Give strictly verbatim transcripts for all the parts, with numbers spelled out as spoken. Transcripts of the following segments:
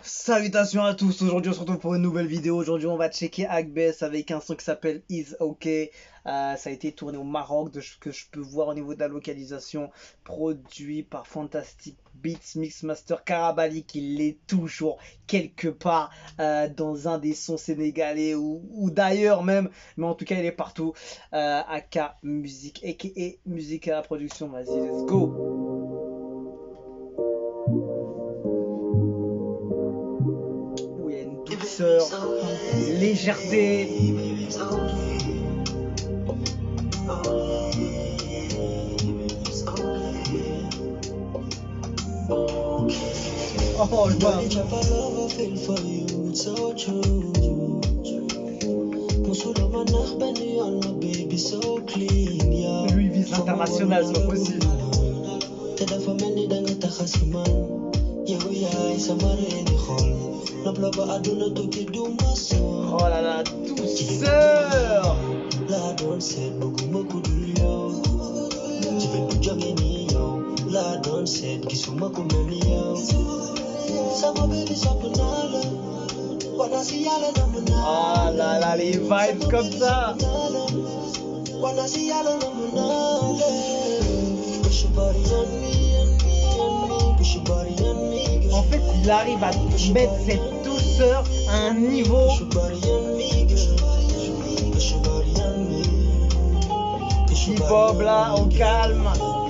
Salutations à tous, aujourd'hui on se retrouve pour une nouvelle vidéo. Aujourd'hui on va checker Akbess avec un son qui s'appelle Is OK. Euh, ça a été tourné au Maroc, de ce que je peux voir au niveau de la localisation. Produit par Fantastic Beats Mixmaster Karabali, qui l'est toujours quelque part euh, dans un des sons sénégalais ou, ou d'ailleurs même. Mais en tout cas il est partout. Euh, A K Musique, A K A Musique à la production. Vas-y, let's go. Douceur, légèreté. Oh, je vois. Lui, il vise l'international, c'est pas possible. Oh là là, douceur. Ah là là, les vibes comme ça. En fait, il arrive à mettre cette douceur à un niveau. Hip-hop là, au calme.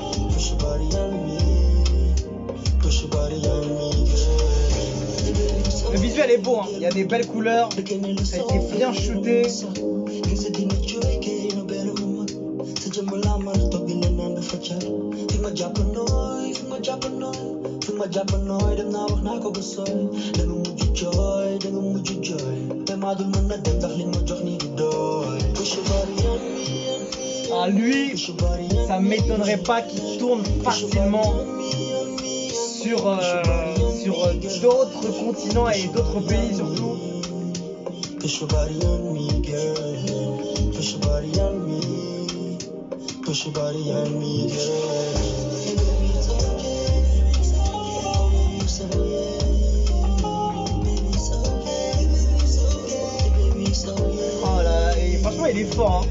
Le visuel est beau, hein. Il y a des belles couleurs, ça a été bien shooté. Ah, lui, ça m'étonnerait pas qu'il tourne facilement sur, euh, sur euh, d'autres continents et d'autres pays surtout. Oh là, et franchement il est fort, hein.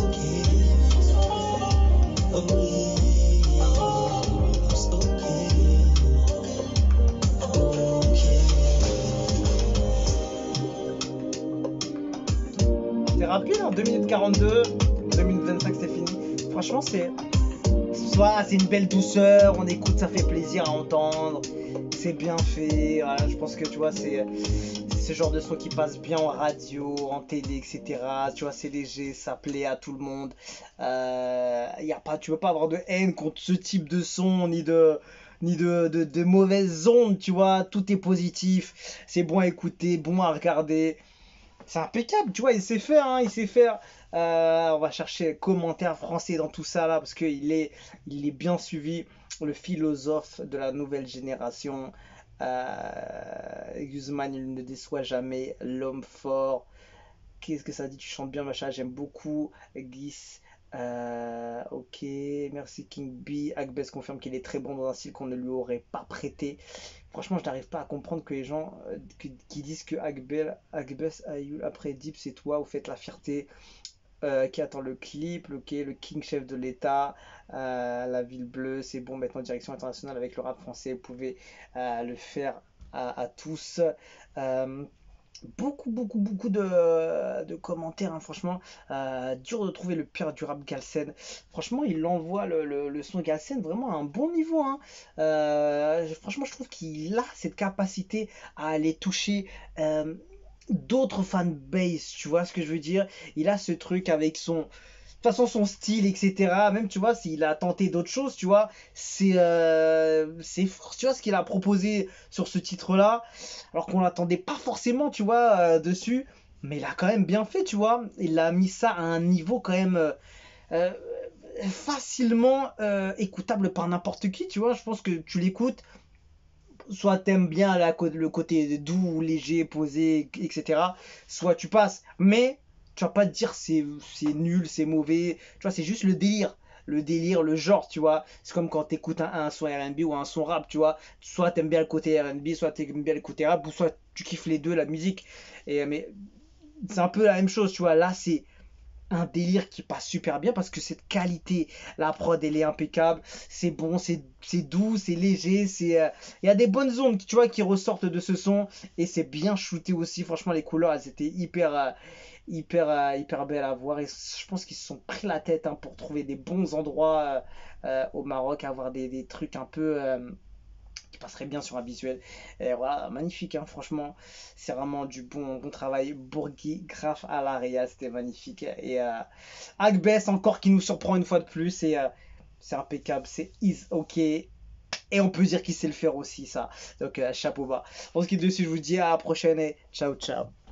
C'est rapide, hein, deux minutes quarante-deux, deux minutes vingt-cinq c'est fini. Franchement c'est soit c'est une belle douceur, on écoute, ça fait plaisir à entendre, c'est bien fait. Voilà, je pense que tu vois c'est ce genre de son qui passe bien en radio, en télé, et cetera. Tu vois, c'est léger, ça plaît à tout le monde. Euh, y a pas, tu peux pas avoir de haine contre ce type de son, ni de, ni de, de, de mauvaises ondes, tu vois. Tout est positif, c'est bon à écouter, bon à regarder. C'est impeccable, tu vois, il sait faire, hein, il sait faire. Euh, on va chercher commentaires français dans tout ça là, parce qu'il est, il est bien suivi. Le philosophe de la nouvelle génération. Euh, Guzman, il ne déçoit jamais. L'homme fort. Qu'est-ce que ça dit? Tu chantes bien, machin. J'aime beaucoup. Guis. Euh, ok, merci King B. Akbess confirme qu'il est très bon dans un style qu'on ne lui aurait pas prêté. Franchement, je n'arrive pas à comprendre que les gens euh, qui, qui disent que Akbess a eu après Deep, c'est toi, vous faites la fierté. Euh, qui attend le clip, le, le King Chef de l'État, euh, la Ville Bleue, c'est bon, maintenant direction internationale avec le rap français, vous pouvez euh, le faire à, à tous. Euh, beaucoup, beaucoup, beaucoup de, de commentaires, hein, franchement. Euh, dur de trouver le pire du rap Galsen. Franchement, il envoie le, le, le son Galsen vraiment à un bon niveau, hein. Euh, franchement, je trouve qu'il a cette capacité à aller toucher. Euh, d'autres fanbase, tu vois ce que je veux dire? Il a ce truc avec son, de toute façon son style, et cetera. Même tu vois, s'il a tenté d'autres choses, tu vois, c'est euh, c'est fort, tu vois ce qu'il a proposé sur ce titre-là, alors qu'on l'attendait pas forcément, tu vois, euh, dessus. Mais il a quand même bien fait, tu vois. Il a mis ça à un niveau quand même euh, euh, facilement euh, écoutable par n'importe qui, tu vois. Je pense que tu l'écoutes, soit t'aimes bien la, le côté doux, léger, posé, et cetera. Soit tu passes. Mais tu vas pas te dire c'est c'est nul, c'est mauvais. Tu vois, c'est juste le délire. le délire, le genre, tu vois. C'est comme quand t'écoutes un, un son R and B ou un son rap, tu vois. Soit t'aimes bien le côté R and B, soit t'aimes bien le côté rap, ou soit tu kiffes les deux, la musique. Et, mais c'est un peu la même chose, tu vois. Là, c'est un délire qui passe super bien parce que cette qualité, la prod elle est impeccable, c'est bon, c'est c'est doux, c'est léger, c'est euh, il y a des bonnes ondes tu vois qui ressortent de ce son et c'est bien shooté aussi. Franchement, les couleurs elles étaient hyper euh, hyper euh, hyper belles à voir et je pense qu'ils se sont pris la tête hein, pour trouver des bons endroits euh, euh, au Maroc, avoir des, des trucs un peu euh, qui passerait bien sur un visuel. Et voilà, magnifique, hein, franchement, c'est vraiment du bon, bon travail. Bourgui, Graf à l'Aria, c'était magnifique. Et euh, Agbès, encore qui nous surprend une fois de plus, et euh, c'est impeccable, c'est is ok. Et on peut dire qu'il sait le faire aussi, ça. Donc, euh, chapeau bas. Pour ce qui est dessus, je vous dis à la prochaine et ciao, ciao.